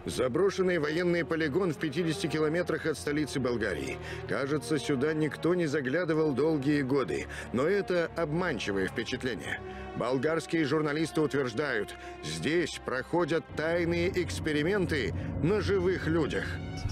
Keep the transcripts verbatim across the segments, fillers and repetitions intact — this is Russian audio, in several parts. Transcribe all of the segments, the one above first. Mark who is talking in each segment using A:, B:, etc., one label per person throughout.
A: Заброшенный военный полигон в пятидесяти километрах от столицы Болгарии. Кажется, сюда никто не заглядывал долгие годы, но это обманчивое впечатление. Болгарские журналисты утверждают, здесь проходят тайные эксперименты на живых людях.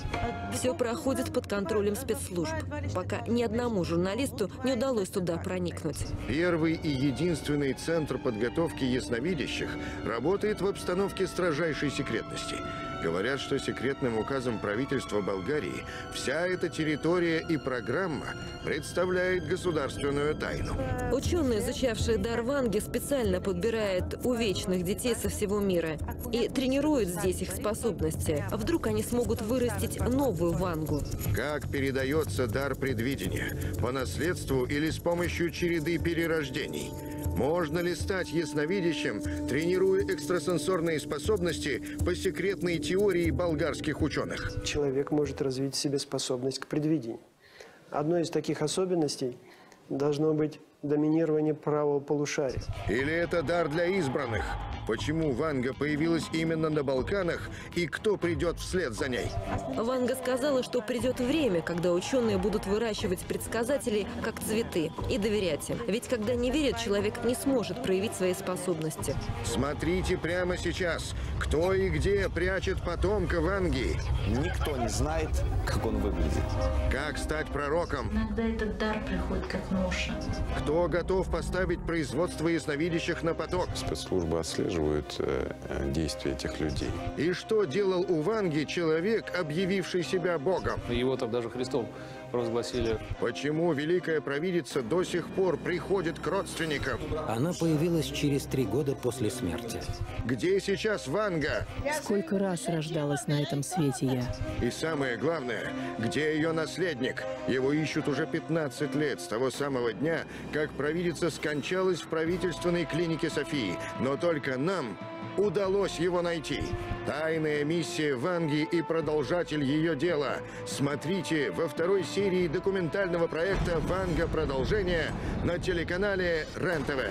B: Все проходит под контролем спецслужб, пока ни одному журналисту не удалось туда проникнуть.
A: Первый и единственный центр подготовки ясновидящих работает в обстановке строжайшей секретности. Говорят, что секретным указом правительства Болгарии вся эта территория и программа представляет государственную тайну.
B: Ученые, изучавшие дар Ванги, специально подбирают увечных детей со всего мира и тренируют здесь их способности. Вдруг они смогут вырастить новую Вангу.
A: Как передается дар предвидения? По наследству или с помощью череды перерождений? Можно ли стать ясновидящим, тренируя экстрасенсорные способности по секретной теории болгарских ученых?
C: Человек может развить в себе способность к предвидению. Одной из таких особенностей должно быть доминирование правого полушария.
A: Или это дар для избранных? Почему Ванга появилась именно на Балканах и кто придет вслед за ней?
B: Ванга сказала, что придет время, когда ученые будут выращивать предсказателей как цветы и доверять им. Ведь когда не верит, человек не сможет проявить свои способности.
A: Смотрите прямо сейчас, кто и где прячет потомка Ванги.
D: Никто не знает, как он выглядит.
A: Как стать пророком?
E: Иногда этот дар приходит как нож.
A: Кто готов поставить производство ясновидящих на поток?
F: Спецслужбы отслеживают э, действия этих людей.
A: И что делал у Ванги человек, объявивший себя Богом?
G: Его там даже Христом провозгласили.
A: Почему великая провидица до сих пор приходит к родственникам?
H: Она появилась через три года после смерти.
A: Где сейчас Ванга?
I: Сколько раз рождалась на этом свете я.
A: И самое главное, где ее наследник? Его ищут уже пятнадцать лет, с того самого дня, как провидица скончалась в правительственной клинике Софии. Но только нам удалось его найти. Тайная миссия Ванги и продолжатель ее дела. Смотрите во второй серии документального проекта «Ванга. Продолжение» на телеканале РЕН-ТВ.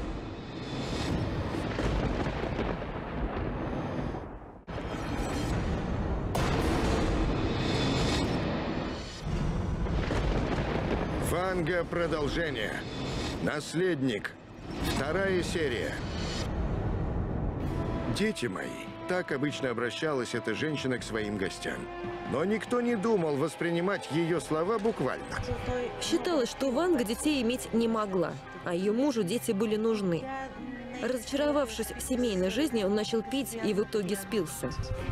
A: Ванга. Продолжение. Наследник. Вторая серия. Дети мои, так обычно обращалась эта женщина к своим гостям. Но никто не думал воспринимать ее слова буквально.
B: Считалось, что Ванга детей иметь не могла, а ее мужу дети были нужны. Разочаровавшись в семейной жизни, он начал пить и в итоге спился.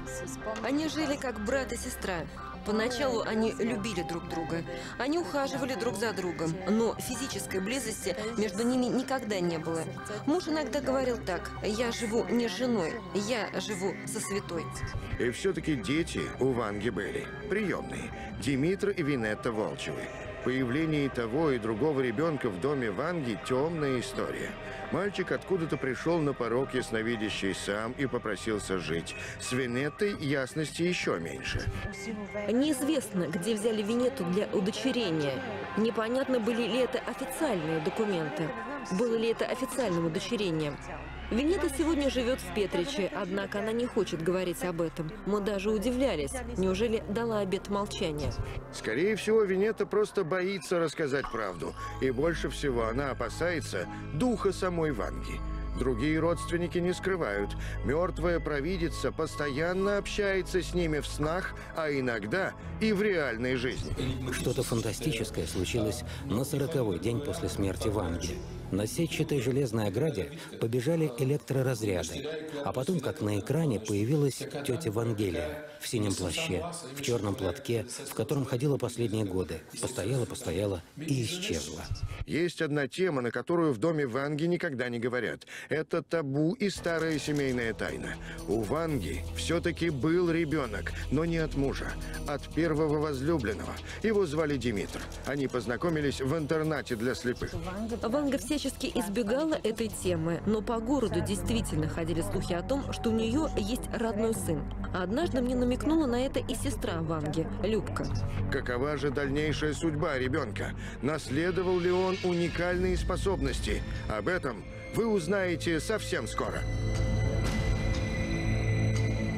B: Они жили как брат и сестра. Поначалу они любили друг друга. Они ухаживали друг за другом, но физической близости между ними никогда не было. Муж иногда говорил так: «Я живу не с женой, я живу со святой».
A: И все-таки дети у Ванги были приемные. Димитр и Винетта Волчевы. Появление и того, и другого ребенка в доме Ванги – темная история. Мальчик откуда-то пришел на порог ясновидящий сам и попросился жить. С Винеттой ясности еще меньше.
B: Неизвестно, где взяли Винетту для удочерения. Непонятно, были ли это официальные документы. Было ли это официальным удочерением. Винетта сегодня живет в Петриче, однако она не хочет говорить об этом. Мы даже удивлялись. Неужели дала обет молчания?
A: Скорее всего, Винетта просто боится рассказать правду. И больше всего она опасается духа самой Ванги. Другие родственники не скрывают. Мертвая провидица постоянно общается с ними в снах, а иногда и в реальной жизни.
H: Что-то фантастическое случилось на сороковой день после смерти Ванги. На сетчатой железной ограде побежали электроразряды, а потом, как на экране, появилась тетя Вангелия в синем плаще, в черном платке, в котором ходила последние годы. Постояла, постояла и исчезла.
A: Есть одна тема, на которую в доме Ванги никогда не говорят. Это табу и старая семейная тайна. У Ванги все-таки был ребенок, но не от мужа, от первого возлюбленного. Его звали Димитр. Они познакомились в интернате для слепых.
B: Ванга всячески избегала этой темы, но по городу действительно ходили слухи о том, что у нее есть родной сын. А однажды мне намекнула на это и сестра Ванги, Любка.
A: Какова же дальнейшая судьба ребенка? Наследовал ли он уникальные способности? Об этом вы узнаете совсем скоро.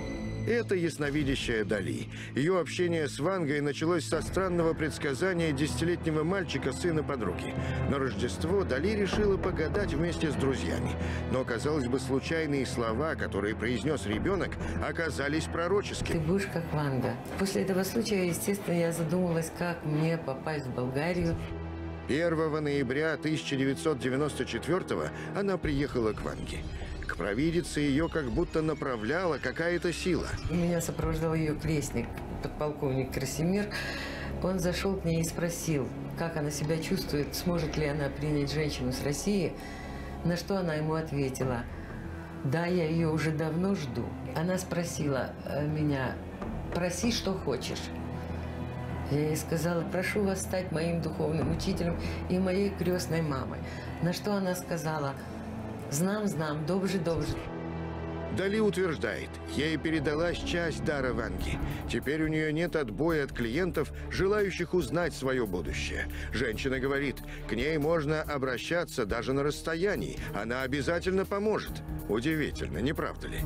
A: Это ясновидящая Дали. Ее общение с Вангой началось со странного предсказания десятилетнего мальчика, сына подруги. На Рождество Дали решила погадать вместе с друзьями. Но, казалось бы, случайные слова, которые произнес ребенок, оказались
J: Ты
A: пророческими.
J: будешь как Ванга. После этого случая, естественно, я задумалась, как мне попасть в Болгарию.
A: первого ноября тысяча девятьсот девяносто четвёртого она приехала к Ванге. К провидице ее как будто направляла какая-то сила.
J: Меня сопровождал ее крестник, подполковник Красимир. Он зашел к ней и спросил, как она себя чувствует, сможет ли она принять женщину с России. На что она ему ответила: да, я ее уже давно жду. Она спросила э, меня: проси, что хочешь. Я ей сказала: прошу вас стать моим духовным учителем и моей крестной мамой. На что она сказала: знам, знам, добже, добже.
A: Дали утверждает, ей передалась часть дара Ванги. Теперь у нее нет отбоя от клиентов, желающих узнать свое будущее. Женщина говорит, к ней можно обращаться даже на расстоянии. Она обязательно поможет. Удивительно, не правда ли?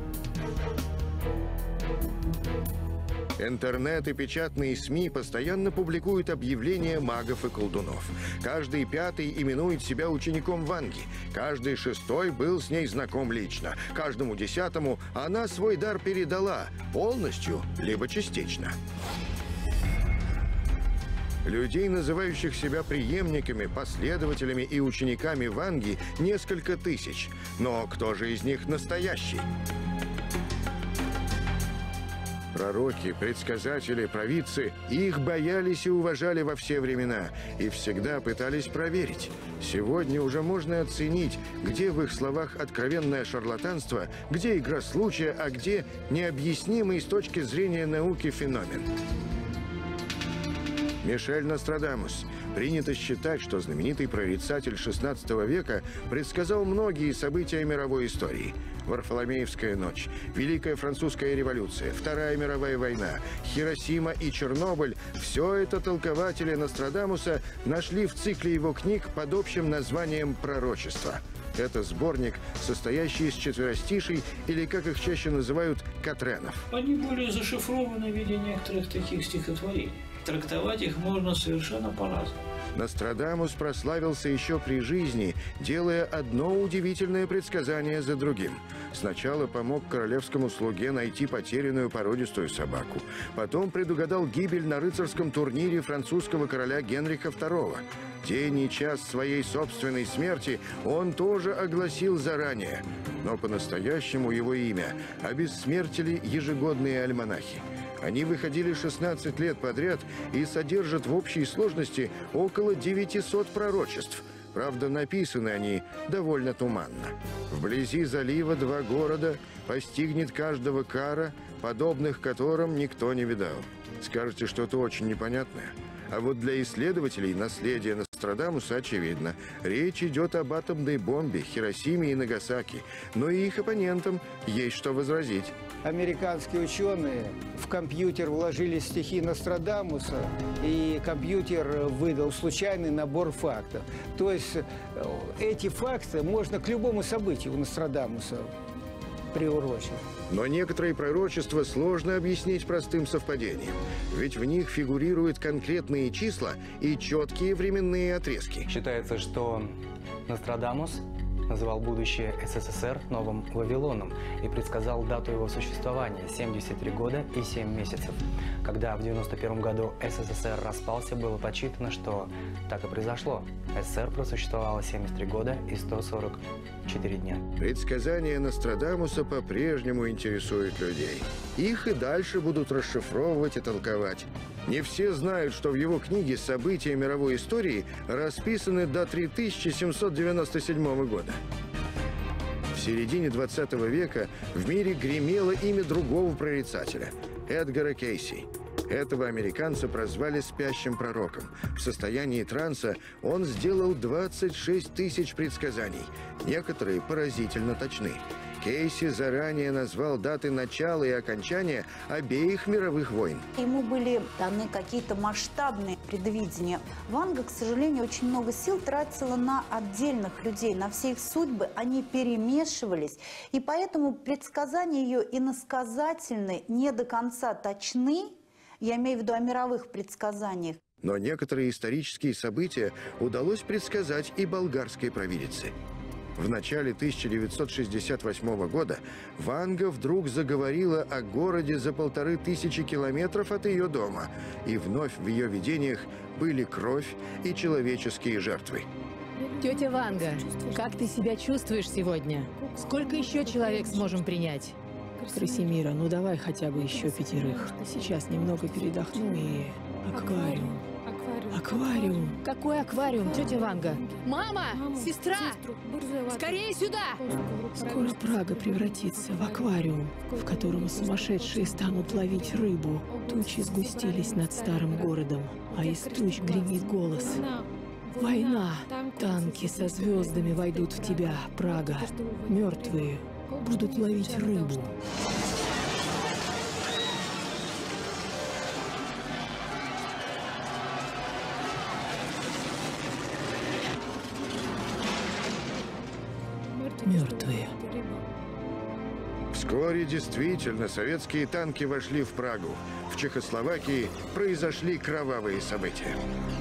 A: Интернет и печатные СМИ постоянно публикуют объявления магов и колдунов. Каждый пятый именует себя учеником Ванги. Каждый шестой был с ней знаком лично. Каждому десятому она свой дар передала полностью, либо частично. Людей, называющих себя преемниками, последователями и учениками Ванги, несколько тысяч. Но кто же из них настоящий? Пророки, предсказатели, провидцы, их боялись и уважали во все времена и всегда пытались проверить. Сегодня уже можно оценить, где в их словах откровенное шарлатанство, где игра случая, а где необъяснимый с точки зрения науки феномен. Мишель Нострадамус. Принято считать, что знаменитый прорицатель шестнадцатого века предсказал многие события мировой истории. Варфоломеевская ночь, Великая Французская революция, Вторая мировая война, Хиросима и Чернобыль – все это толкователи Нострадамуса нашли в цикле его книг под общим названием «Пророчество». Это сборник, состоящий из четверостишей, или, как их чаще называют, катренов.
K: Они более зашифрованы в виде некоторых таких стихотворений. Трактовать их можно совершенно по-разному.
A: Нострадамус прославился еще при жизни, делая одно удивительное предсказание за другим. Сначала помог королевскому слуге найти потерянную породистую собаку. Потом предугадал гибель на рыцарском турнире французского короля Генриха второго. День и час своей собственной смерти он тоже огласил заранее. Но по-настоящему его имя обессмертили ежегодные альманахи. Они выходили шестнадцать лет подряд и содержат в общей сложности около девятисот пророчеств. Правда, написаны они довольно туманно. Вблизи залива два города, постигнет каждого кара, подобных которым никто не видал. Скажете, что-то очень непонятное? А вот для исследователей наследие Нострадамуса очевидно. Речь идет об атомной бомбе, Хиросиме и Нагасаки. Но и их оппонентам есть что возразить.
L: Американские ученые в компьютер вложили стихи Нострадамуса, и компьютер выдал случайный набор фактов. То есть эти факты можно к любому событию у Нострадамуса приурочить.
A: Но некоторые пророчества сложно объяснить простым совпадением. Ведь в них фигурируют конкретные числа и четкие временные отрезки.
M: Считается, что Нострадамус называл будущее СССР новым Вавилоном и предсказал дату его существования – семьдесят три года и семь месяцев. Когда в девяносто первом году СССР распался, было подсчитано, что так и произошло. СССР просуществовало семьдесят три года и сто сорок четыре дня.
A: Предсказания Нострадамуса по-прежнему интересуют людей. Их и дальше будут расшифровывать и толковать. Не все знают, что в его книге «События мировой истории» расписаны до три тысячи семьсот девяносто седьмого года. В середине двадцатого века в мире гремело имя другого прорицателя – Эдгара Кейси. Этого американца прозвали «спящим пророком». В состоянии транса он сделал двадцать шесть тысяч предсказаний. Некоторые поразительно точны. Кейси заранее назвал даты начала и окончания обеих мировых войн.
N: Ему были даны какие-то масштабные предвидения. Ванга, к сожалению, очень много сил тратила на отдельных людей, на все их судьбы. Они перемешивались. И поэтому предсказания ее иносказательны, не до конца точны. Я имею в виду о мировых предсказаниях.
A: Но некоторые исторические события удалось предсказать и болгарской провидице. В начале тысяча девятьсот шестьдесят восьмого года Ванга вдруг заговорила о городе за полторы тысячи километров от ее дома, и вновь в ее видениях были кровь и человеческие жертвы.
I: Тетя Ванга, как ты себя чувствуешь сегодня? Сколько еще человек сможем принять? Красимира, ну давай хотя бы еще пятерых. Сейчас немного передохну и... Аквариум. Аквариум. Какой аквариум, тетя Ванга? Мама! Сестра! Скорее сюда! Скоро Прага превратится в аквариум, в котором сумасшедшие станут ловить рыбу. Тучи сгустились над старым городом, а из туч гремит голос. Война! Танки со звездами войдут в тебя, Прага. Мертвые будут ловить рыбу. Мертвые.
A: Вскоре действительно советские танки вошли в Прагу. В Чехословакии произошли кровавые события.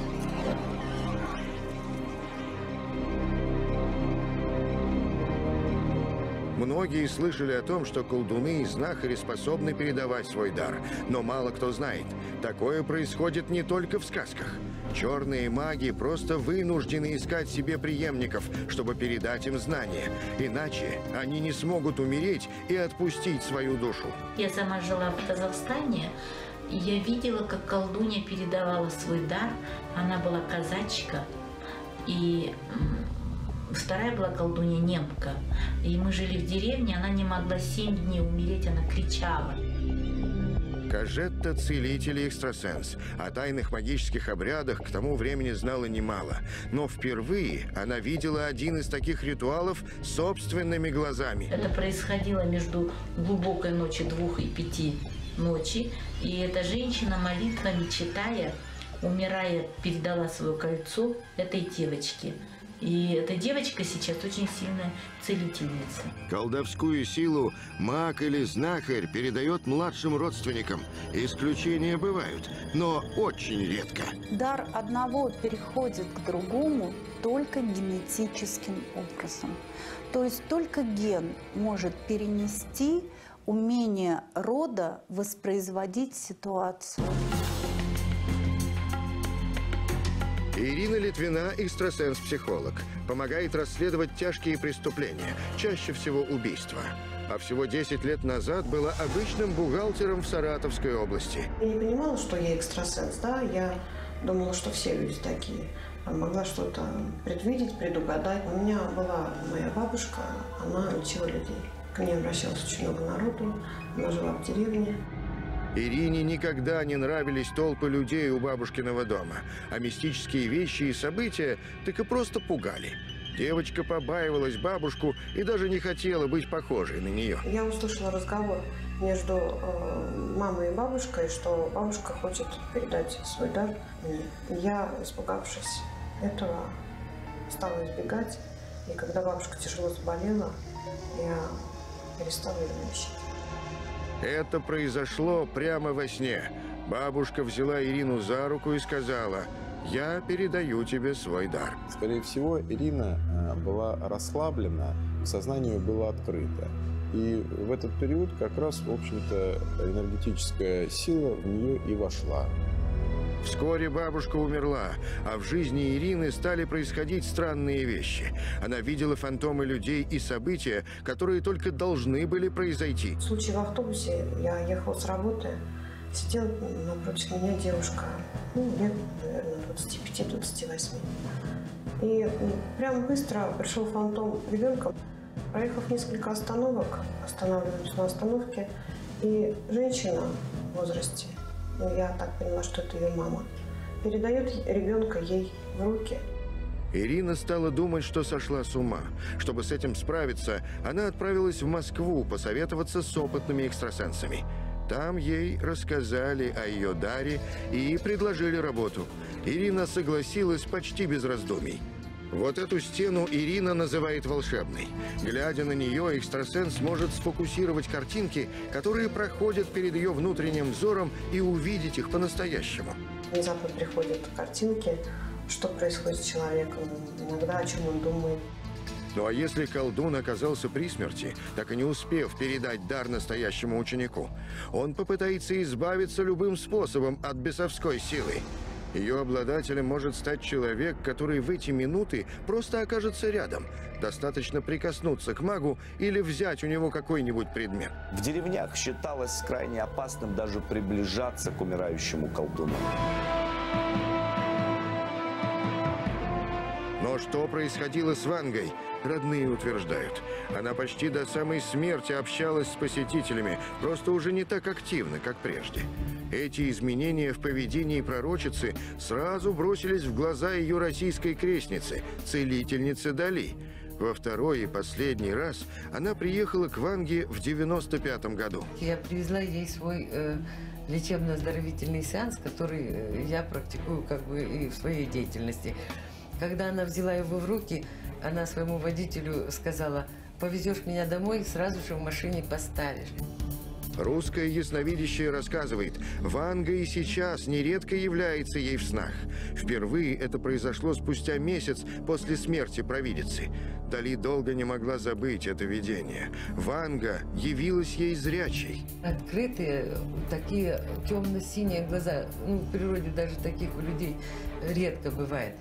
A: Многие слышали о том, что колдуны и знахари способны передавать свой дар. Но мало кто знает, такое происходит не только в сказках. Черные маги просто вынуждены искать себе преемников, чтобы передать им знания. Иначе они не смогут умереть и отпустить свою душу.
E: Я сама жила в Казахстане, и я видела, как колдунья передавала свой дар. Она была казачка, и вторая была колдунья немка. И мы жили в деревне, она не могла семь дней умереть, она кричала.
A: Кажетта – целитель и экстрасенс. О тайных магических обрядах к тому времени знала немало. Но впервые она видела один из таких ритуалов собственными глазами.
E: Это происходило между глубокой ночи двух и пяти ночи. И эта женщина, молитвами читая, умирая, передала свое кольцо этой девочке. И эта девочка сейчас очень сильная целительница.
A: Колдовскую силу маг или знахарь передает младшим родственникам. Исключения бывают, но очень редко.
N: Дар одного переходит к другому только генетическим образом. То есть только ген может перенести умение рода воспроизводить ситуацию.
A: Ирина Литвина – экстрасенс-психолог. Помогает расследовать тяжкие преступления, чаще всего убийства. А всего десять лет назад была обычным бухгалтером в Саратовской области.
O: Я не понимала, что я экстрасенс, да, я думала, что все люди такие. Могла что-то предвидеть, предугадать. У меня была моя бабушка, она лечила людей. К ней обращалось очень много народу, она жила в деревне.
A: Ирине никогда не нравились толпы людей у бабушкиного дома, а мистические вещи и события так и просто пугали. Девочка побаивалась бабушку и даже не хотела быть похожей на нее.
O: Я услышала разговор между э, мамой и бабушкой, что бабушка хочет передать свой дар мне. Я, испугавшись этого, стала избегать. И когда бабушка тяжело заболела, я перестала ее навещать.
A: Это произошло прямо во сне. Бабушка взяла Ирину за руку и сказала: «Я передаю тебе свой дар».
F: Скорее всего, Ирина была расслаблена, сознание было открыто. И в этот период как раз, в общем-то, энергетическая сила в нее и вошла.
A: Вскоре бабушка умерла, а в жизни Ирины стали происходить странные вещи. Она видела фантомы людей и события, которые только должны были произойти.
O: В случае в автобусе я ехала с работы, сидела напротив меня девушка, ну, лет, наверное, двадцати пяти — двадцати восьми. И прям быстро пришел фантом ребенка. Проехав несколько остановок, останавливаюсь на остановке, и женщина в возрасте, ну, я так поняла, что это ее мама, передает ребенка ей в руки.
A: Ирина стала думать, что сошла с ума. Чтобы с этим справиться, она отправилась в Москву посоветоваться с опытными экстрасенсами. Там ей рассказали о ее даре и предложили работу. Ирина согласилась почти без раздумий. Вот эту стену Ирина называет волшебной. Глядя на нее, экстрасенс может сфокусировать картинки, которые проходят перед ее внутренним взором, и увидеть их по-настоящему.
O: Внезапно приходят картинки, что происходит с человеком, иногда о чем он думает.
A: Ну а если колдун оказался при смерти, так и не успев передать дар настоящему ученику, он попытается избавиться любым способом от бесовской силы. Ее обладателем может стать человек, который в эти минуты просто окажется рядом. Достаточно прикоснуться к магу или взять у него какой-нибудь предмет.
D: В деревнях считалось крайне опасным даже приближаться к умирающему колдуну.
A: Но что происходило с Вангой, родные утверждают. Она почти до самой смерти общалась с посетителями, просто уже не так активно, как прежде. Эти изменения в поведении пророчицы сразу бросились в глаза ее российской крестницы, целительницы Дали. Во второй и последний раз она приехала к Ванге в девяносто пятом году.
J: Я привезла ей свой э, лечебно-оздоровительный сеанс, который э, я практикую как бы и в своей деятельности. Когда она взяла его в руки, она своему водителю сказала: «Повезешь меня домой, сразу же в машине поставишь».
A: Русская ясновидящая рассказывает, Ванга и сейчас нередко является ей в снах. Впервые это произошло спустя месяц после смерти провидицы. Дали долго не могла забыть это видение. Ванга явилась ей зрячей.
J: Открытые, такие темно-синие глаза. Ну, в природе даже таких у людей редко бывает.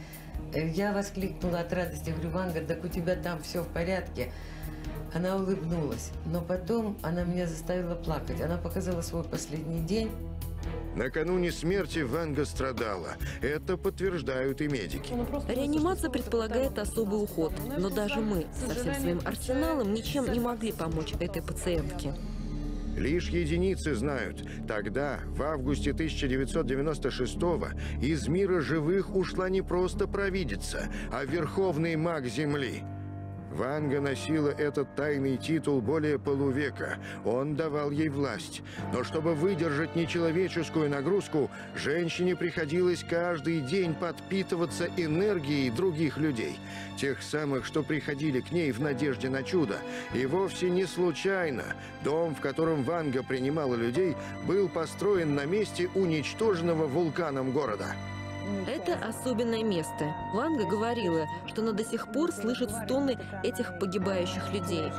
J: Я воскликнула от радости, говорю: «Ванга, так у тебя там все в порядке». Она улыбнулась, но потом она меня заставила плакать. Она показала свой последний день.
A: Накануне смерти Ванга страдала. Это подтверждают и медики.
B: Реанимация предполагает особый уход, но даже мы со всем своим арсеналом ничем не могли помочь этой пациентке.
A: Лишь единицы знают, тогда, в августе тысяча девятьсот девяносто шестого, из мира живых ушла не просто провидица, а верховный маг Земли. Ванга носила этот тайный титул более полувека. Он давал ей власть. Но чтобы выдержать нечеловеческую нагрузку, женщине приходилось каждый день подпитываться энергией других людей. Тех самых, что приходили к ней в надежде на чудо. И вовсе не случайно дом, в котором Ванга принимала людей, был построен на месте уничтоженного вулканом города.
B: Это особенное место. Ванга говорила, что она до сих пор слышит стоны этих погибающих людей.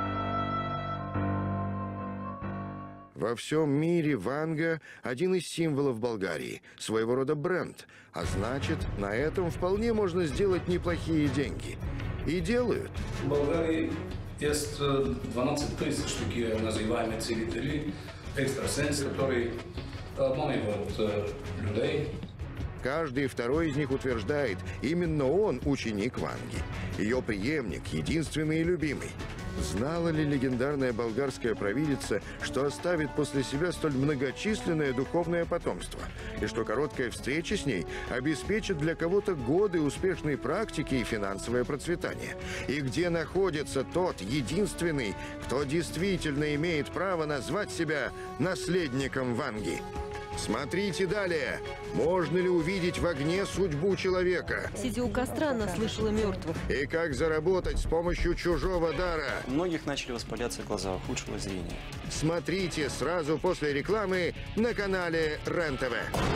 A: Во всем мире Ванга – один из символов Болгарии, своего рода бренд. А значит, на этом вполне можно сделать неплохие деньги. И делают.
G: В Болгарии есть двенадцать тысяч такие называемые целители, экстрасенсы, которые обманывают людей.
A: Каждый второй из них утверждает, именно он ученик Ванги. Ее преемник, единственный и любимый. Знала ли легендарная болгарская провидица, что оставит после себя столь многочисленное духовное потомство? И что короткая встреча с ней обеспечит для кого-то годы успешной практики и финансовое процветание? И где находится тот единственный, кто действительно имеет право назвать себя наследником Ванги? Смотрите далее. Можно ли увидеть в огне судьбу человека?
B: Сидя у костра, она слышала мертвых.
A: И как заработать с помощью чужого дара?
P: У многих начали воспаляться глаза, ухудшилось зрение.
A: Смотрите сразу после рекламы на канале РЕН-ТВ.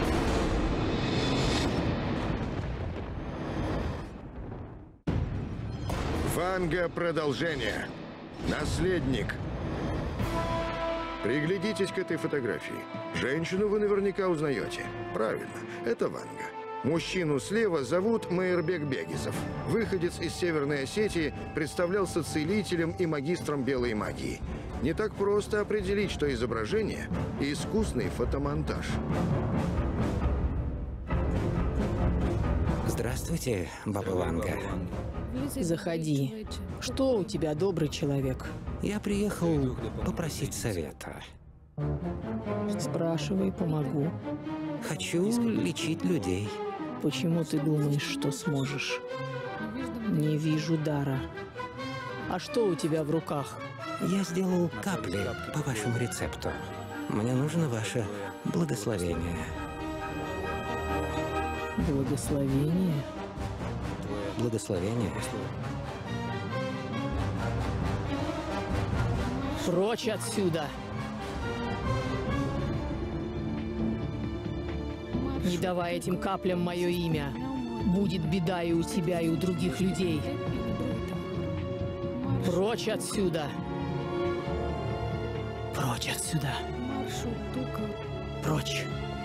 A: Ванга. Продолжение. Наследник. Приглядитесь к этой фотографии. Женщину вы наверняка узнаете. Правильно, это Ванга. Мужчину слева зовут Майырбек Бегисов. Выходец из Северной Осетии, представлялся целителем и магистром белой магии. Не так просто определить, что изображение – искусный фотомонтаж.
H: Здравствуйте, баба Ванга.
I: Заходи. Что у тебя, добрый человек?
H: Я приехал попросить совета.
I: Спрашивай, помогу.
H: Хочу лечить людей.
I: Почему ты думаешь, что сможешь? Не вижу дара. А что у тебя в руках?
H: Я сделал капли по вашему рецепту. Мне нужно ваше благословение.
I: Благословение?
H: Благословение.
I: Прочь отсюда! Не давай этим каплям мое имя. Будет беда и у тебя, и у других людей. Прочь отсюда! Прочь отсюда! Прочь!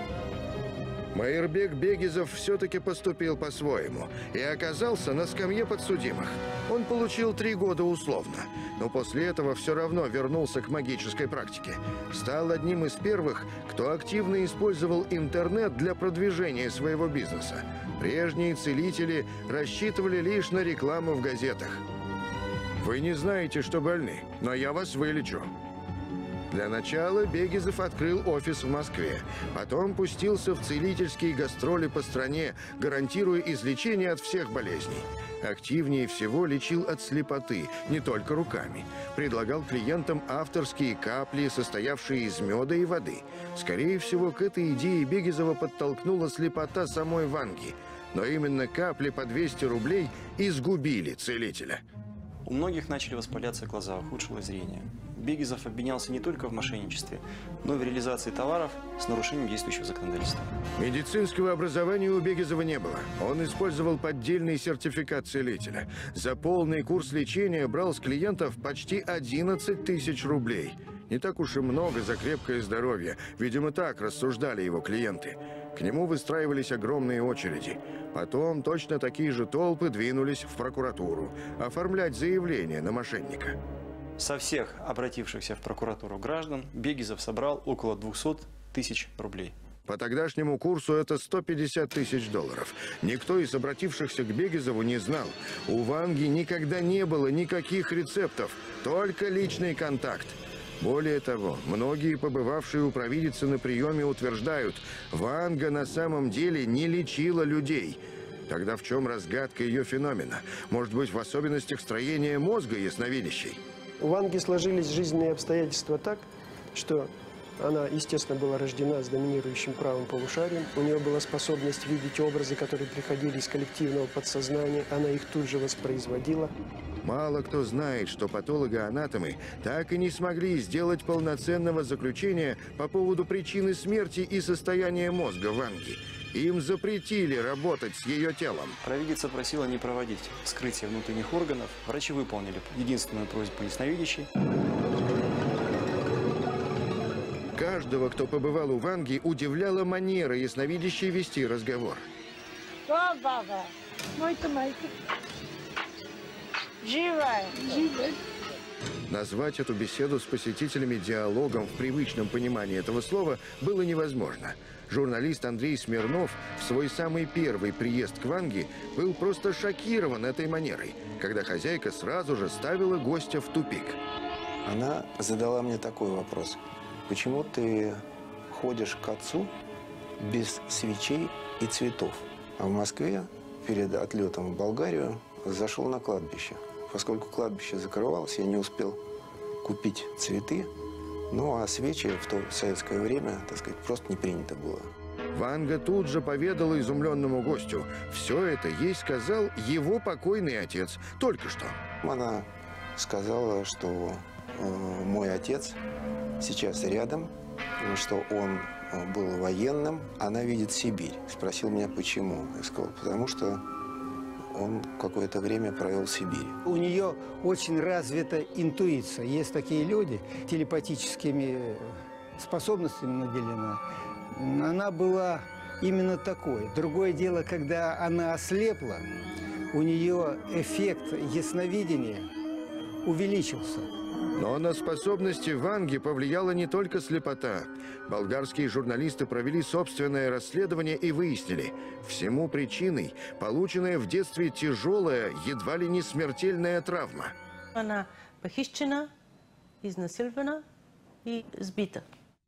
A: Майырбек Бегизов все-таки поступил по-своему и оказался на скамье подсудимых. Он получил три года условно, но после этого все равно вернулся к магической практике. Стал одним из первых, кто активно использовал интернет для продвижения своего бизнеса. Прежние целители рассчитывали лишь на рекламу в газетах. Вы не знаете, что больны, но я вас вылечу. Для начала Бегизов открыл офис в Москве. Потом пустился в целительские гастроли по стране, гарантируя излечение от всех болезней. Активнее всего лечил от слепоты, не только руками. Предлагал клиентам авторские капли, состоявшие из меда и воды. Скорее всего, к этой идее Бегизова подтолкнула слепота самой Ванги. Но именно капли по двести рублей изгубили целителя.
P: У многих начали воспаляться глаза, ухудшилось зрение. Бегизов обвинялся не только в мошенничестве, но и в реализации товаров с нарушением действующего законодательства.
A: Медицинского образования у Бегизова не было. Он использовал поддельный сертификат целителя. За полный курс лечения брал с клиентов почти одиннадцать тысяч рублей. Не так уж и много за крепкое здоровье. Видимо, так рассуждали его клиенты. К нему выстраивались огромные очереди. Потом точно такие же толпы двинулись в прокуратуру оформлять заявление на мошенника.
P: Со всех обратившихся в прокуратуру граждан Бегизов собрал около двухсот тысяч рублей.
A: По тогдашнему курсу это сто пятьдесят тысяч долларов. Никто из обратившихся к Бегизову не знал. У Ванги никогда не было никаких рецептов, только личный контакт. Более того, многие, побывавшие у провидицы на приеме, утверждают, Ванга на самом деле не лечила людей. Тогда в чем разгадка ее феномена? Может быть, в особенностях строения мозга ясновидящей?
C: У Ванги сложились жизненные обстоятельства так, что она, естественно, была рождена с доминирующим правым полушарием. У нее была способность видеть образы, которые приходили из коллективного подсознания. Она их тут же воспроизводила.
A: Мало кто знает, что патологоанатомы так и не смогли сделать полноценного заключения по поводу причины смерти и состояния мозга Ванги. Им запретили работать с ее телом.
P: Провидица просила не проводить вскрытие внутренних органов. Врачи выполнили единственную просьбу ясновидящей.
A: Каждого, кто побывал у Ванги, удивляла манера ясновидящей вести разговор.
Q: Что, баба? Мой-то майка. Живая. Живая.
A: Назвать эту беседу с посетителями диалогом в привычном понимании этого слова было невозможно. Журналист Андрей Смирнов в свой самый первый приезд к Ванге был просто шокирован этой манерой, когда хозяйка сразу же ставила гостя в тупик.
R: Она задала мне такой вопрос. Почему ты ходишь к отцу без свечей и цветов? А в Москве перед отлетом в Болгарию зашел на кладбище. Поскольку кладбище закрывалось, я не успел купить цветы. Ну, а свечи в то советское время, так сказать, просто не принято было.
A: Ванга тут же поведала изумленному гостю. Все это ей сказал его покойный отец только что.
R: Она сказала, что э, мой отец сейчас рядом, что он был военным, она видит Сибирь. Спросил меня, почему. Я сказал, потому что он какое-то время провел в Сибири.
L: У нее очень развита интуиция. Есть такие люди, телепатическими способностями наделена. Она была именно такой. Другое дело, когда она ослепла, у нее эффект ясновидения увеличился.
A: Но на способности Ванги повлияла не только слепота. Болгарские журналисты провели собственное расследование и выяснили, всему причиной полученная в детстве тяжелая, едва ли не смертельная травма.
Q: Она похищена, изнасилована и сбита.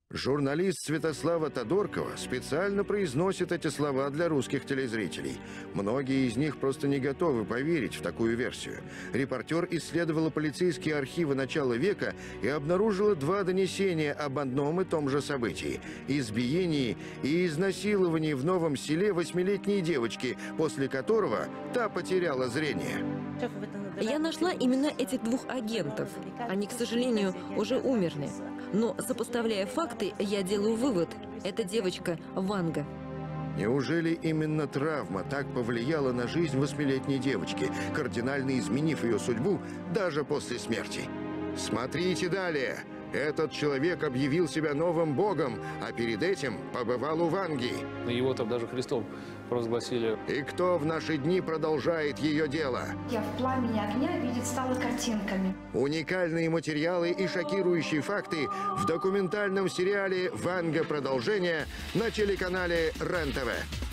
A: Журналист Святослава Тодоркова специально произносит эти слова для русских телезрителей. Многие из них просто не готовы поверить в такую версию. Репортер исследовала полицейские архивы начала века и обнаружила два донесения об одном и том же событии – избиении и изнасиловании в Новом Селе восьмилетней девочки, после которого та потеряла зрение.
B: Я нашла именно этих двух агентов. Они, к сожалению, уже умерли. Но, сопоставляя факты, я делаю вывод – это девочка Ванга.
A: Неужели именно травма так повлияла на жизнь восьмилетней девочки, кардинально изменив ее судьбу даже после смерти? Смотрите далее. Этот человек объявил себя новым богом, а перед этим побывал у Ванги.
S: Его там даже Христом провозгласили.
A: И кто в наши дни продолжает ее дело?
T: Я в пламени огня видит стала картинками.
A: Уникальные материалы и шокирующие факты в документальном сериале «Ванга. Продолжение» на телеканале РЕН-ТВ.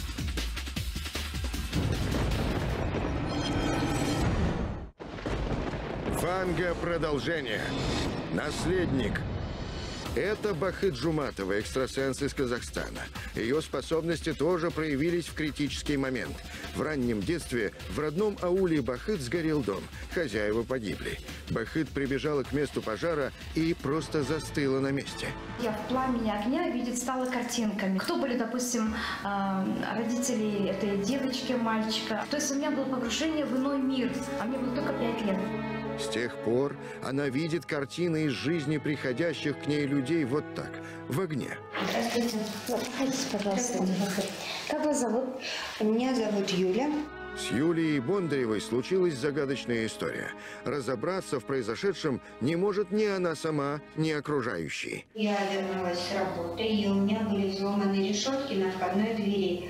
A: «Ванга. Продолжение». Наследник. Это Бахыт Жуматова, экстрасенс из Казахстана. Ее способности тоже проявились в критический момент. В раннем детстве в родном ауле Бахыт сгорел дом. Хозяева погибли. Бахыт прибежала к месту пожара и просто застыла на месте.
T: Я в пламени огня видит стала картинками. Кто были, допустим, родители этой девочки, мальчика. То есть у меня было погружение в иной мир, а мне было только пять лет.
A: С тех пор она видит картины из жизни приходящих к ней людей вот так, в огне.
U: Здравствуйте. Проходите, пожалуйста. Как вас зовут? Меня зовут Юля.
A: С Юлией Бондаревой случилась загадочная история. Разобраться в произошедшем не может ни она сама, ни окружающие.
U: Я вернулась с работы, и у меня были взломаны решетки на входной двери.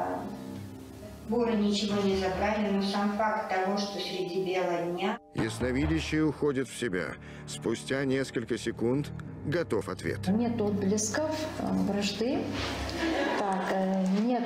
U: Воры ничего не забрали, но сам факт того, что среди бела дня...
A: Ясновидящий уходит в себя. Спустя несколько секунд готов ответ.
T: Нет отблесков вражды. Так, нет...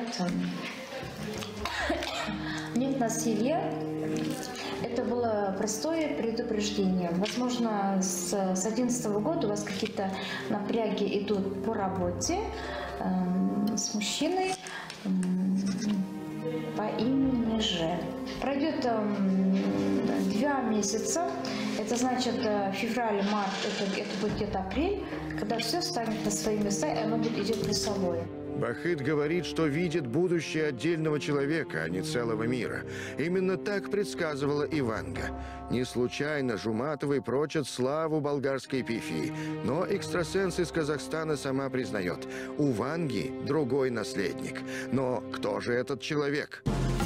T: Нет насилия. Это было простое предупреждение. Возможно, с две тысячи одиннадцатого года у вас какие-то напряги идут по работе э, с мужчиной э, по имени Ж. Пройдет э, два месяца. Это значит э, февраль-март, это, это будет где-то апрель, когда все станет на свои места, и оно будет идет плюсовое.
A: Бахыт говорит, что видит будущее отдельного человека, а не целого мира. Именно так предсказывала и Ванга. Не случайно Жуматовой прочат славу болгарской пифии. Но экстрасенс из Казахстана сама признает, у Ванги другой наследник. Но кто же этот человек?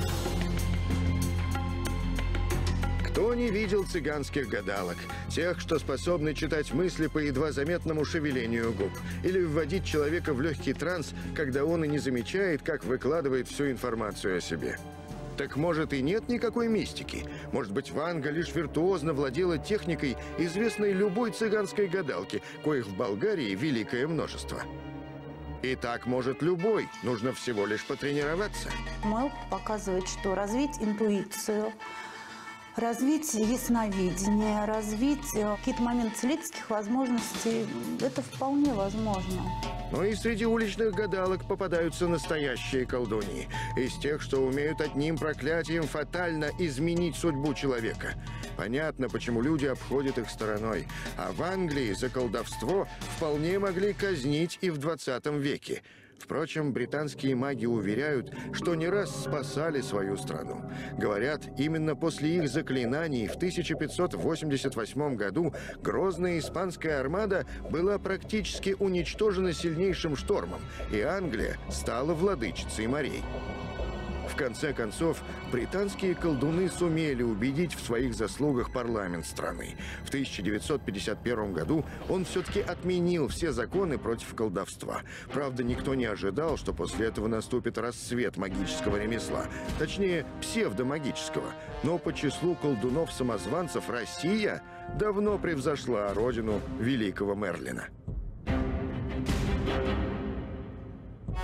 A: Кто не видел цыганских гадалок? Тех, что способны читать мысли по едва заметному шевелению губ. Или вводить человека в легкий транс, когда он и не замечает, как выкладывает всю информацию о себе. Так может и нет никакой мистики? Может быть, Ванга лишь виртуозно владела техникой, известной любой цыганской гадалке, коих в Болгарии великое множество? И так может любой, нужно всего лишь потренироваться.
N: Мой опыт показывает, что развить интуицию, развить ясновидение, развить какие-то моменты целительских возможностей, это вполне возможно.
A: Но и среди уличных гадалок попадаются настоящие колдуньи. Из тех, что умеют одним проклятием фатально изменить судьбу человека. Понятно, почему люди обходят их стороной. А в Англии за колдовство вполне могли казнить и в двадцатом веке. Впрочем, британские маги уверяют, что не раз спасали свою страну. Говорят, именно после их заклинаний в тысяча пятьсот восемьдесят восьмом году грозная испанская армада была практически уничтожена сильнейшим штормом, и Англия стала владычицей морей. В конце концов, британские колдуны сумели убедить в своих заслугах парламент страны. В тысяча девятьсот пятьдесят первом году он все-таки отменил все законы против колдовства. Правда, никто не ожидал, что после этого наступит расцвет магического ремесла. Точнее, псевдомагического. Но по числу колдунов-самозванцев Россия давно превзошла родину великого Мерлина.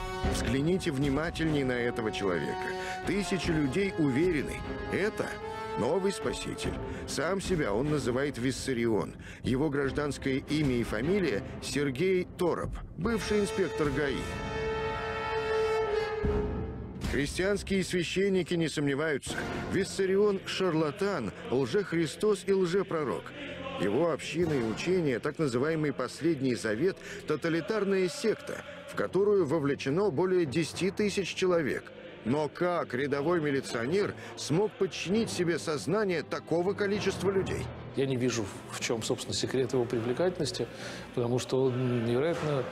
A: Взгляните внимательнее на этого человека. Тысячи людей уверены, это Новый спаситель. Сам себя он называет Виссарион. Его гражданское имя и фамилия – Сергей Тороп, бывший инспектор ГАИ. Христианские священники не сомневаются. Виссарион – шарлатан, лжехристос и лжепророк. Его община и учение, так называемый Последний Завет – тоталитарная секта, в которую вовлечено более десяти тысяч человек. Но как рядовой милиционер смог подчинить себе сознание такого количества людей?
S: Я не вижу, в чем, собственно, секрет его привлекательности, потому что он невероятно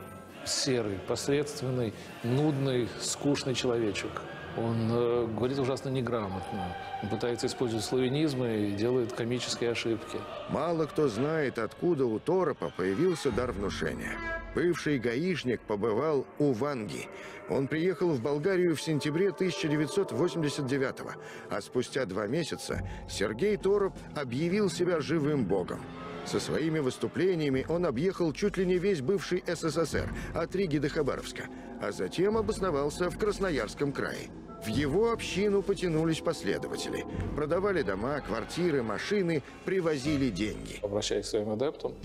S: серый, посредственный, нудный, скучный человечек. Он э, говорит ужасно неграмотно. Он пытается использовать славянизмы и делает комические ошибки.
A: Мало кто знает, откуда у Торопа появился дар внушения. Бывший гаишник побывал у Ванги. Он приехал в Болгарию в сентябре тысяча девятьсот восемьдесят девятого, а спустя два месяца Сергей Тороп объявил себя живым богом. Со своими выступлениями он объехал чуть ли не весь бывший СССР, от Риги до Хабаровска, а затем обосновался в Красноярском крае. В его общину потянулись последователи. Продавали дома, квартиры, машины, привозили деньги.
S: Обращаясь к своим адептам,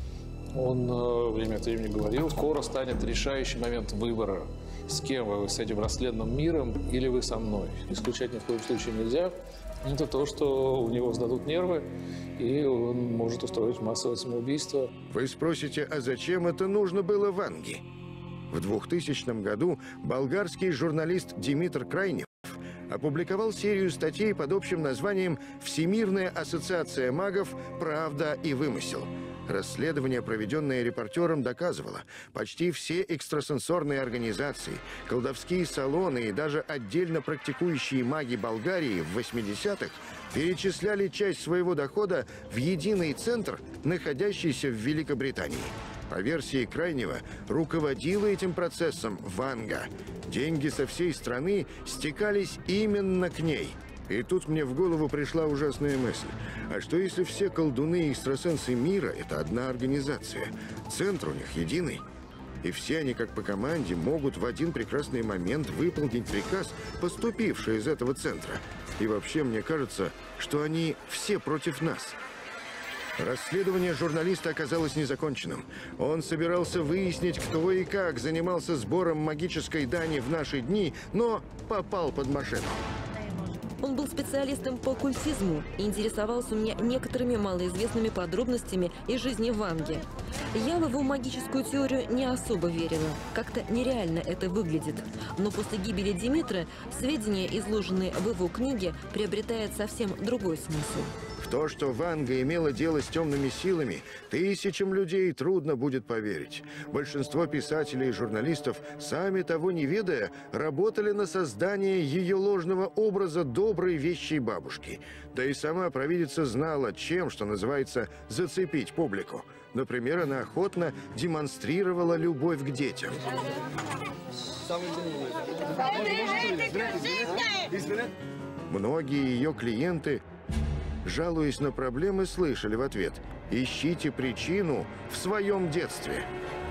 S: он э, время от времени говорил, скоро станет решающий момент выбора, с кем вы, с этим расследованным миром или вы со мной. Исключать ни в коем случае нельзя. Это то, что у него сдадут нервы, и он может устроить массовое самоубийство.
A: Вы спросите, а зачем это нужно было Ванге? В двухтысячном году болгарский журналист Димитр Крайнев опубликовал серию статей под общим названием «Всемирная ассоциация магов. Правда и вымысел». Расследование, проведенное репортером, доказывало, почти все экстрасенсорные организации, колдовские салоны и даже отдельно практикующие маги Болгарии в восьмидесятых перечисляли часть своего дохода в единый центр, находящийся в Великобритании. По версии Крайнего, руководила этим процессом Ванга. Деньги со всей страны стекались именно к ней. И тут мне в голову пришла ужасная мысль. А что если все колдуны и экстрасенсы мира – это одна организация? Центр у них единый. И все они, как по команде, могут в один прекрасный момент выполнить приказ, поступивший из этого центра. И вообще, мне кажется, что они все против нас. Расследование журналиста оказалось незаконченным. Он собирался выяснить, кто и как занимался сбором магической дани в наши дни, но попал под машину.
B: Он был специалистом по оккультизму и интересовался у меня некоторыми малоизвестными подробностями из жизни Ванги. Я в его магическую теорию не особо верила. Как-то нереально это выглядит. Но после гибели Димитра сведения, изложенные в его книге, приобретают совсем другой смысл.
A: В то, что Ванга имела дело с темными силами, тысячам людей трудно будет поверить. Большинство писателей и журналистов, сами того не ведая, работали на создание ее ложного образа доброй вещей бабушки. Да и сама провидица знала, чем, что называется, зацепить публику. Например, она охотно демонстрировала любовь к детям. Многие ее клиенты, жалуясь на проблемы, слышали в ответ: «Ищите причину в своем детстве».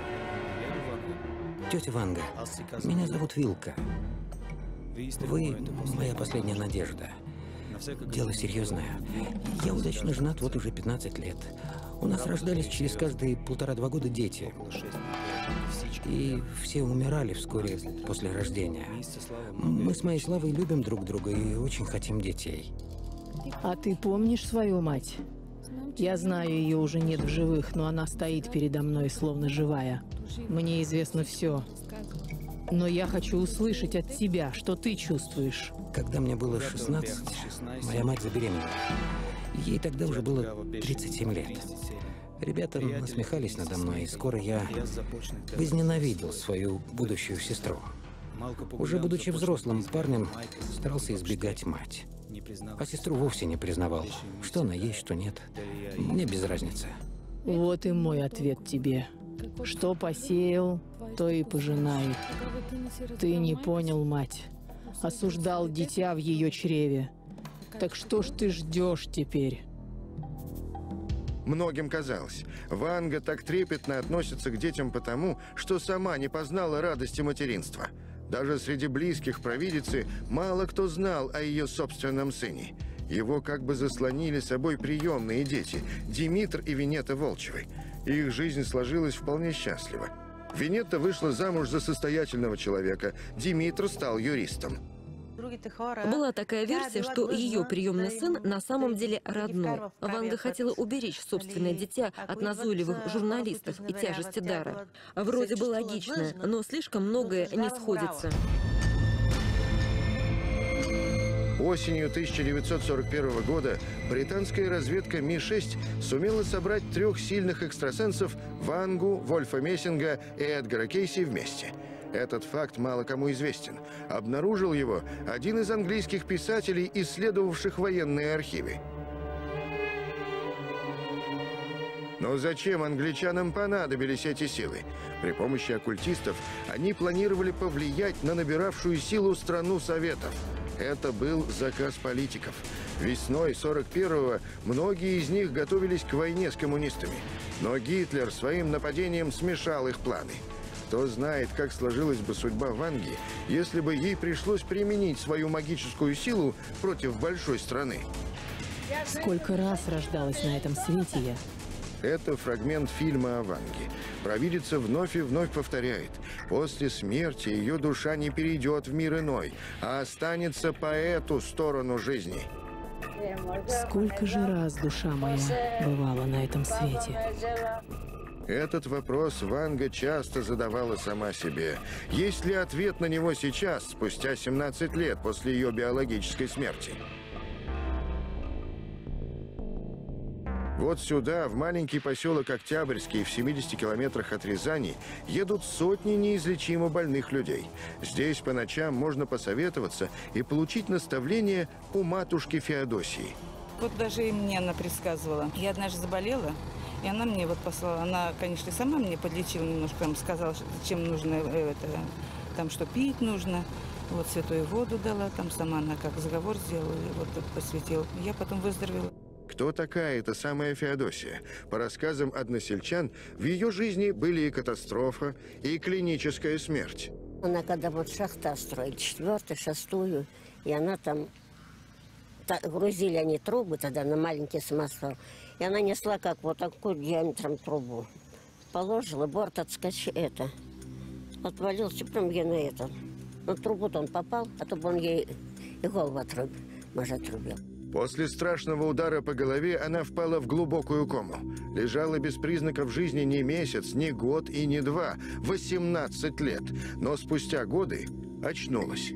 H: Тетя Ванга, меня зовут Вилка. Вы моя последняя надежда. Дело серьезное. Я удачно женат вот уже пятнадцать лет. У нас рождались через каждые полтора-два года дети. И все умирали вскоре после рождения. Мы с моей Славой любим друг друга и очень хотим детей.
I: А ты помнишь свою мать? Я знаю, ее уже нет в живых, но она стоит передо мной, словно живая. Мне известно все. Но я хочу услышать от тебя, что ты чувствуешь.
H: Когда мне было шестнадцать, моя мать забеременела. Ей тогда уже было тридцать семь лет. Ребята насмехались надо мной, и скоро я возненавидел свою будущую сестру. Уже будучи взрослым парнем, старался избегать мать. А сестру вовсе не признавал. Что она есть, что нет. Мне без разницы.
I: Вот и мой ответ тебе. Что посеял, то и пожинай. Ты не понял, мать. Осуждал дитя в ее чреве. Так что ж ты ждешь теперь?
A: Многим казалось, Ванга так трепетно относится к детям потому, что сама не познала радости материнства. Даже среди близких провидицы мало кто знал о ее собственном сыне. Его как бы заслонили собой приемные дети – Димитр и Винета Волчевы. Их жизнь сложилась вполне счастливо. Винетта вышла замуж за состоятельного человека, Димитр стал юристом.
B: Была такая версия, что ее приемный сын на самом деле родной. Ванга хотела уберечь собственное дитя от назойливых журналистов и тяжести дара. Вроде бы логично, но слишком многое не сходится.
A: Осенью тысяча девятьсот сорок первого года британская разведка Ми шесть сумела собрать трех сильных экстрасенсов Вангу, Вольфа Мессинга и Эдгара Кейси вместе. Этот факт мало кому известен. Обнаружил его один из английских писателей, исследовавших военные архивы. Но зачем англичанам понадобились эти силы? При помощи оккультистов они планировали повлиять на набиравшую силу страну Советов. Это был заказ политиков. Весной сорок первого многие из них готовились к войне с коммунистами. Но Гитлер своим нападением смешал их планы. Кто знает, как сложилась бы судьба Ванги, если бы ей пришлось применить свою магическую силу против большой страны.
I: Сколько раз рождалась на этом свете я.
A: Это фрагмент фильма о Ванге. Провидица вновь и вновь повторяет: после смерти ее душа не перейдет в мир иной, а останется по эту сторону жизни.
I: Сколько же раз душа моя бывала на этом свете?
A: Этот вопрос Ванга часто задавала сама себе. Есть ли ответ на него сейчас, спустя семнадцать лет после ее биологической смерти? Вот сюда, в маленький поселок Октябрьский, в семидесяти километрах от Рязани, едут сотни неизлечимо больных людей. Здесь по ночам можно посоветоваться и получить наставление у матушки Феодосии.
K: Вот даже и мне она предсказывала. Я однажды заболела, и она мне вот послала. Она, конечно, сама мне подлечила немножко, там сказала, чем нужно это, там что пить нужно. Вот святую воду дала, там сама она как заговор сделала, и вот посвятила. Я потом выздоровела.
A: Кто такая эта самая Феодосия? По рассказам односельчан, в ее жизни были и катастрофа, и клиническая смерть.
V: Она когда вот шахта строили, четвертую, шестую, и она там, та, грузили они трубы тогда на маленький самосвал, и она несла как вот такую диаметром трубу. Положила, борт отскочил, это, отвалился прям ей на это. На трубу-то он попал, а то бы он ей и голову отрубил, может, отрубил.
A: После страшного удара по голове она впала в глубокую кому. Лежала без признаков жизни не месяц, не год и не два, восемнадцать лет. Но спустя годы очнулась.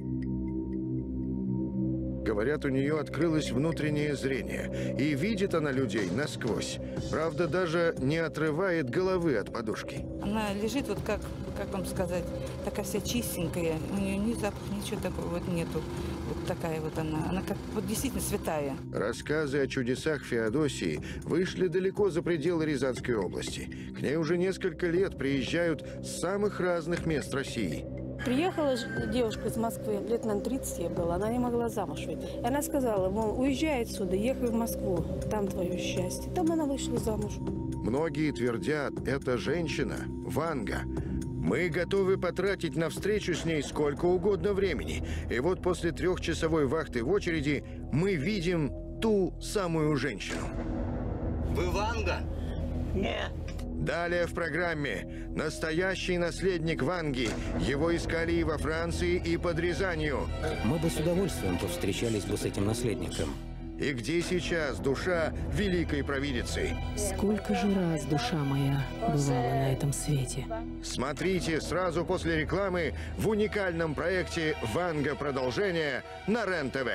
A: Говорят, у нее открылось внутреннее зрение, и видит она людей насквозь. Правда, даже не отрывает головы от подушки.
K: Она лежит вот как, как вам сказать, такая вся чистенькая, у нее ни запах, ничего такого вот нету. Вот такая вот она, она как вот действительно святая.
A: Рассказы о чудесах Феодосии вышли далеко за пределы Рязанской области. К ней уже несколько лет приезжают с самых разных мест России.
W: Приехала девушка из Москвы, лет, наверное, тридцать ей было, она не могла замуж выйти. И она сказала, мол, уезжай отсюда, ехай в Москву, там твое счастье. Там она вышла замуж.
A: Многие твердят, это женщина, Ванга. Мы готовы потратить на встречу с ней сколько угодно времени. И вот после трехчасовой вахты в очереди мы видим ту самую женщину.
X: Вы Ванга?
W: Нет.
A: Далее в программе настоящий наследник Ванги. Его искали и во Франции, и под Рязанью.
H: Мы бы с удовольствием повстречались бы с этим наследником.
A: И где сейчас душа великой провидицы?
I: Сколько же раз душа моя бывала на этом свете?
A: Смотрите сразу после рекламы в уникальном проекте «Ванга. Продолжение» на РЕН-ТВ.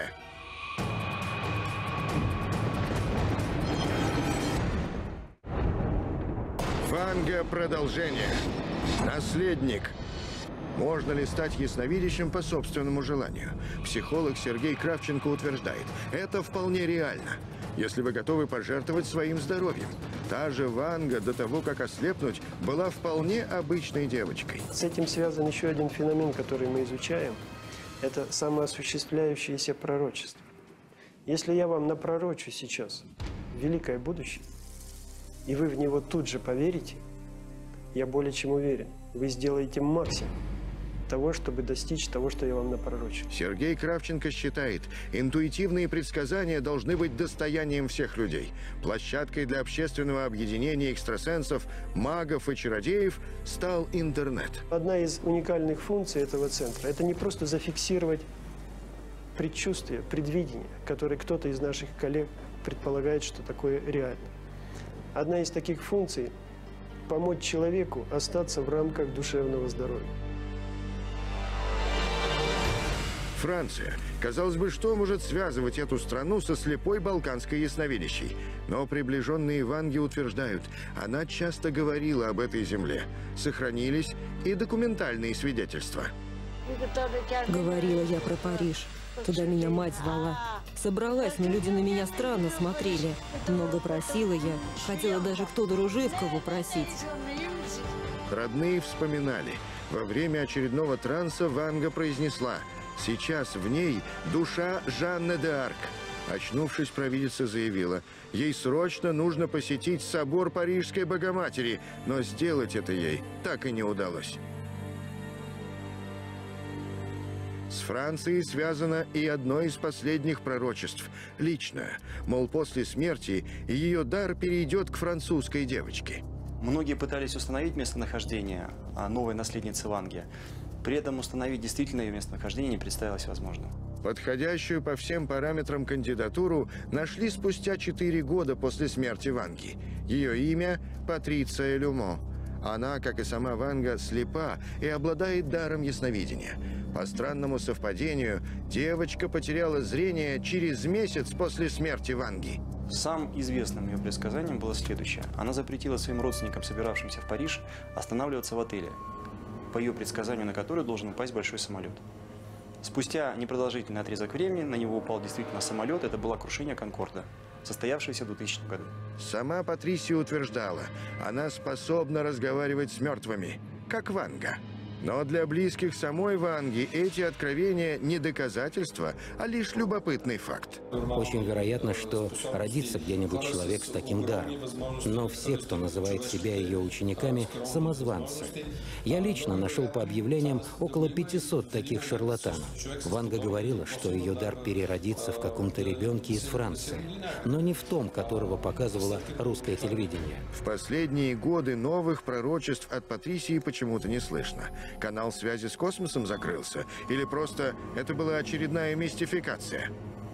A: «Ванга. Продолжение». Наследник. Можно ли стать ясновидящим по собственному желанию? Психолог Сергей Кравченко утверждает, это вполне реально, если вы готовы пожертвовать своим здоровьем. Та же Ванга до того, как ослепнуть, была вполне обычной девочкой.
C: С этим связан еще один феномен, который мы изучаем. Это самоосуществляющееся пророчество. Если я вам напророчу сейчас великое будущее, и вы в него тут же поверите, я более чем уверен, вы сделаете максимум того, чтобы достичь того, что я вам напророчил.
A: Сергей Кравченко считает, интуитивные предсказания должны быть достоянием всех людей. Площадкой для общественного объединения экстрасенсов, магов и чародеев стал интернет.
C: Одна из уникальных функций этого центра – это не просто зафиксировать предчувствие, предвидение, которое кто-то из наших коллег предполагает, что такое реально. Одна из таких функций – помочь человеку остаться в рамках душевного здоровья.
A: Франция. Казалось бы, что может связывать эту страну со слепой балканской ясновидящей? Но приближенные Ванги утверждают, она часто говорила об этой земле. Сохранились и документальные свидетельства.
B: Говорила я про Париж. Туда меня мать звала. Собралась, но люди на меня странно смотрели. Много просила я. Хотела даже к Тодору Живкову просить.
A: Родные вспоминали. Во время очередного транса Ванга произнесла: «Сейчас в ней душа Жанны д'Арк». Очнувшись, провидица заявила: ей срочно нужно посетить собор Парижской Богоматери, но сделать это ей так и не удалось. С Францией связано и одно из последних пророчеств – личное. Мол, после смерти ее дар перейдет к французской девочке.
P: Многие пытались установить местонахождение новой наследницы Ванги. При этом установить действительно ее местонахождение не представилось возможным.
A: Подходящую по всем параметрам кандидатуру нашли спустя четыре года после смерти Ванги. Ее имя – Патриция Люмо. Она, как и сама Ванга, слепа и обладает даром ясновидения. По странному совпадению, девочка потеряла зрение через месяц после смерти Ванги.
P: Самым известным ее предсказанием было следующее. Она запретила своим родственникам, собиравшимся в Париж, останавливаться в отеле, по ее предсказанию на который должен упасть большой самолет. Спустя непродолжительный отрезок времени на него упал действительно самолет. Это было крушение «Конкорда», состоявшееся в двухтысячном году.
A: Сама Патрисия утверждала, она способна разговаривать с мертвыми, как Ванга. Но для близких самой Ванги эти откровения не доказательства, а лишь любопытный факт.
H: Очень вероятно, что родится где-нибудь человек с таким даром. Но все, кто называет себя ее учениками, самозванцы. Я лично нашел по объявлениям около пятисот таких шарлатанов. Ванга говорила, что ее дар переродится в каком-то ребенке из Франции, но не в том, которого показывало русское телевидение.
A: В последние годы новых пророчеств от Патрисии почему-то не слышно. Канал связи с космосом закрылся? Или просто это была очередная мистификация?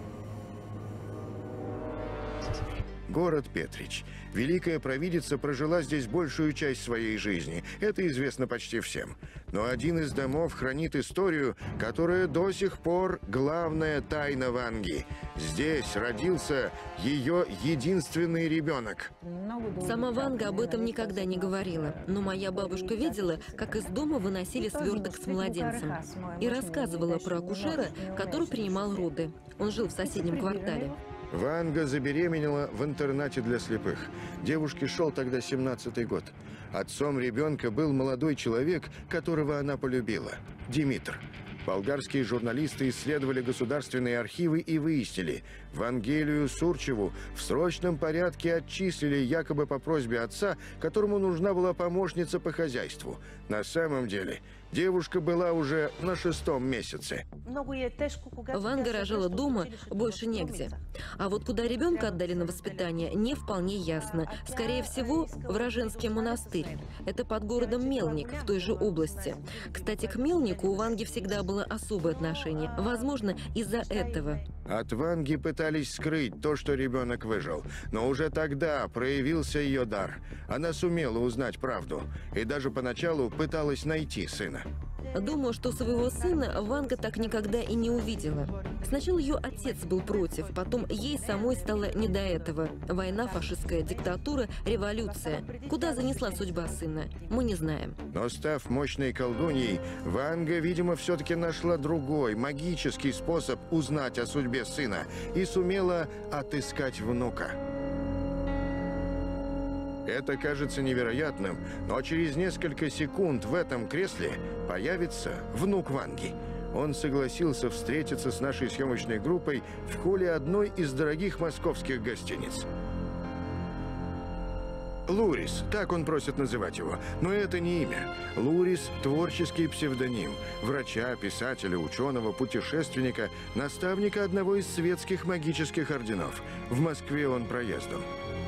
A: Город Петрич. Великая провидица прожила здесь большую часть своей жизни. Это известно почти всем. Но один из домов хранит историю, которая до сих пор главная тайна Ванги. Здесь родился ее единственный ребенок.
B: Сама Ванга об этом никогда не говорила. Но моя бабушка видела, как из дома выносили сверток с младенцем. И рассказывала про акушера, который принимал роды. Он жил в соседнем квартале.
A: Ванга забеременела в интернате для слепых. Девушке шел тогда семнадцатый год. Отцом ребенка был молодой человек, которого она полюбила – Димитр. Болгарские журналисты исследовали государственные архивы и выяснили, Вангелию Сурчеву в срочном порядке отчислили якобы по просьбе отца, которому нужна была помощница по хозяйству. На самом деле девушка была уже на шестом месяце.
B: Ванга рожала дома, больше негде. А вот куда ребенка отдали на воспитание, не вполне ясно. Скорее всего, в Роженский монастырь. Это под городом Мелник, в той же области. Кстати, к Мелнику у Ванги всегда было особое отношение. Возможно, из-за этого.
A: От Ванги пытались скрыть то, что ребенок выжил. Но уже тогда проявился ее дар. Она сумела узнать правду. И даже поначалу пыталась найти сына.
B: Думаю, что своего сына Ванга так никогда и не увидела. Сначала ее отец был против, потом ей самой стало не до этого. Война, фашистская диктатура, революция. Куда занесла судьба сына, мы не знаем.
A: Но став мощной колдуньей, Ванга, видимо, все-таки нашла другой, магический способ узнать о судьбе сына и сумела отыскать внука. Это кажется невероятным, но через несколько секунд в этом кресле появится внук Ванги. Он согласился встретиться с нашей съемочной группой в холле одной из дорогих московских гостиниц. Лурис, так он просит называть его. Но это не имя. Лурис – творческий псевдоним. Врача, писателя, ученого, путешественника, наставника одного из светских магических орденов. В Москве он проездом.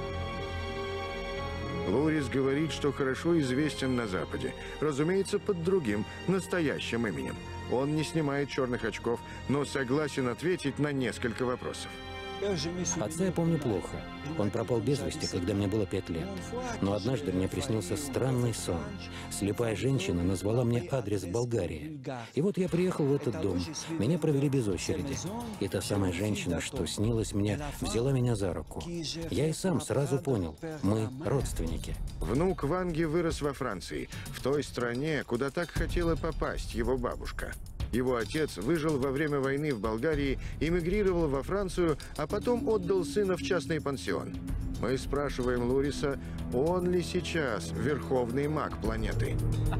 A: Лурис говорит, что хорошо известен на Западе. Разумеется, под другим, настоящим именем. Он не снимает черных очков, но согласен ответить на несколько вопросов.
H: Отца я помню плохо. Он пропал без вести, когда мне было пять лет. Но однажды мне приснился странный сон. Слепая женщина назвала мне адрес в Болгарии. И вот я приехал в этот дом. Меня провели без очереди. И та самая женщина, что снилась мне, взяла меня за руку. Я и сам сразу понял, мы родственники.
A: Внук Ванги вырос во Франции, в той стране, куда так хотела попасть его бабушка. Его отец выжил во время войны в Болгарии, эмигрировал во Францию, а потом отдал сына в частный пансион. Мы спрашиваем Луриса, он ли сейчас верховный маг планеты.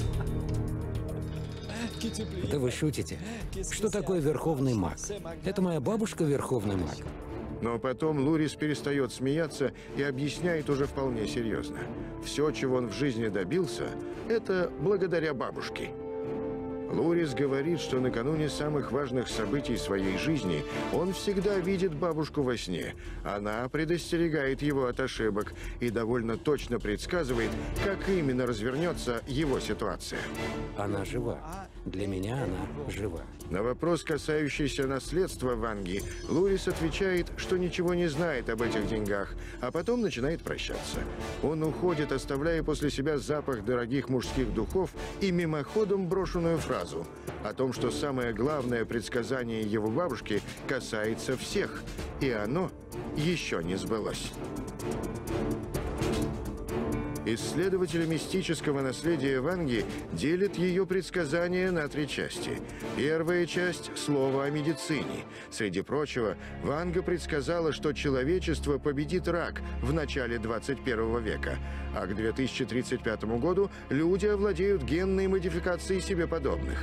H: Это вы шутите? Что такое верховный маг? Это моя бабушка верховный маг.
A: Но потом Лурис перестает смеяться и объясняет уже вполне серьезно. Все, чего он в жизни добился, это благодаря бабушке. Лурис говорит, что накануне самых важных событий своей жизни он всегда видит бабушку во сне. Она предостерегает его от ошибок и довольно точно предсказывает, как именно развернется его ситуация.
H: Она жива. Для меня она жива.
A: На вопрос, касающийся наследства Ванги, Лурис отвечает, что ничего не знает об этих деньгах, а потом начинает прощаться. Он уходит, оставляя после себя запах дорогих мужских духов и мимоходом брошенную фразу о том, что самое главное предсказание его бабушки касается всех, и оно еще не сбылось. Исследователи мистического наследия Ванги делят ее предсказания на три части. Первая часть – слово о медицине. Среди прочего, Ванга предсказала, что человечество победит рак в начале двадцать первого века, а к две тысячи тридцать пятому году люди овладеют генной модификацией себе подобных.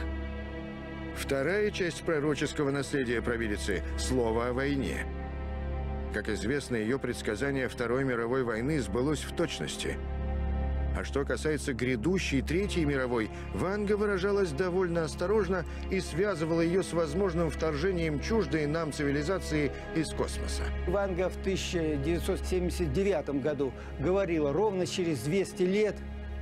A: Вторая часть пророческого наследия провидицы – слово о войне. Как известно, ее предсказание Второй мировой войны сбылось в точности. А что касается грядущей Третьей мировой, Ванга выражалась довольно осторожно и связывала ее с возможным вторжением чуждой нам цивилизации из космоса.
L: Ванга в тысяча девятьсот семьдесят девятом году говорила, ровно через двести лет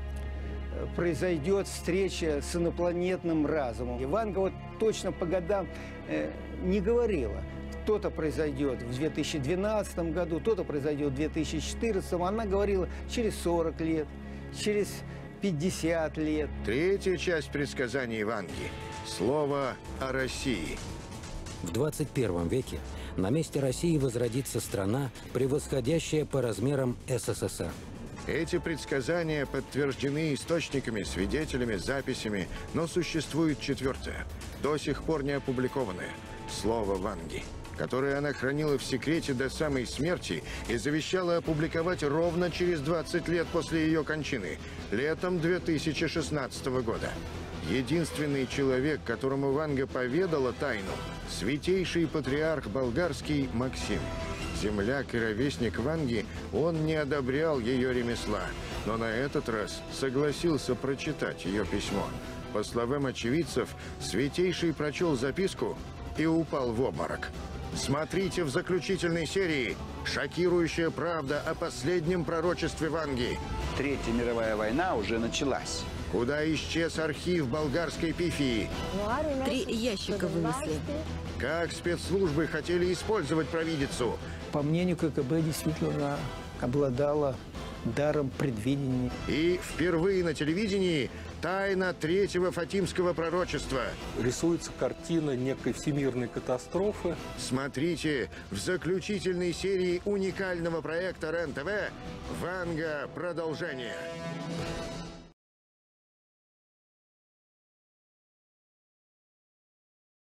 L: произойдет встреча с инопланетным разумом. И Ванга вот точно по годам э, не говорила. То-то произойдет в две тысячи двенадцатом году, то-то произойдет в две тысячи четырнадцатом. Она говорила через сорок лет, через пятьдесят лет.
A: Третья часть предсказаний Ванги – слово о России.
H: В двадцать первом веке на месте России возродится страна, превосходящая по размерам СССР.
A: Эти предсказания подтверждены источниками, свидетелями, записями, но существует четвертое, до сих пор не опубликованное – слово Ванги, которое она хранила в секрете до самой смерти и завещала опубликовать ровно через двадцать лет после ее кончины, летом две тысячи шестнадцатого года. Единственный человек, которому Ванга поведала тайну – святейший патриарх болгарский Максим. Земляк и ровесник Ванги, он не одобрял ее ремесла, но на этот раз согласился прочитать ее письмо. По словам очевидцев, святейший прочел записку и упал в обморок. Смотрите в заключительной серии «Шокирующая правда о последнем пророчестве Ванги».
X: Третья мировая война уже началась.
A: Куда исчез архив болгарской пифии?
B: Три ящика вынесли.
A: Как спецслужбы хотели использовать провидицу?
L: По мнению КГБ, действительно обладала даром предвидения.
A: И впервые на телевидении тайна третьего фатимского пророчества.
E: Рисуется картина некой всемирной катастрофы.
A: Смотрите в заключительной серии уникального проекта РЕН-ТВ «Ванга. Продолжение».